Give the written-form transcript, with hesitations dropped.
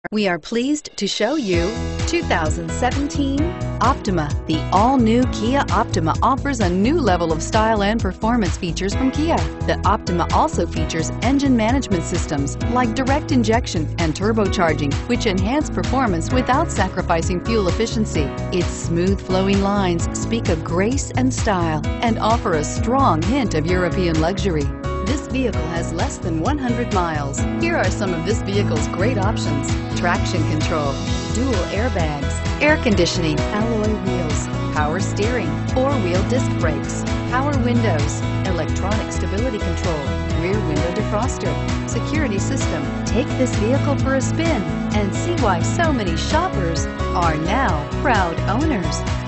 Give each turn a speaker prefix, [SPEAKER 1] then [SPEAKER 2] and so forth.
[SPEAKER 1] We are pleased to show you 2017 Optima. The all-new Kia Optima offers a new level of style and performance features from Kia. The Optima also features engine management systems like direct injection and turbocharging, which enhance performance without sacrificing fuel efficiency. Its smooth flowing lines speak of grace and style and offer a strong hint of European luxury. This vehicle has less than 100 miles. Here are some of this vehicle's great options: traction control, dual airbags, air conditioning, alloy wheels, power steering, four-wheel disc brakes, power windows, electronic stability control, rear window defroster, security system. Take this vehicle for a spin and see why so many shoppers are now proud owners.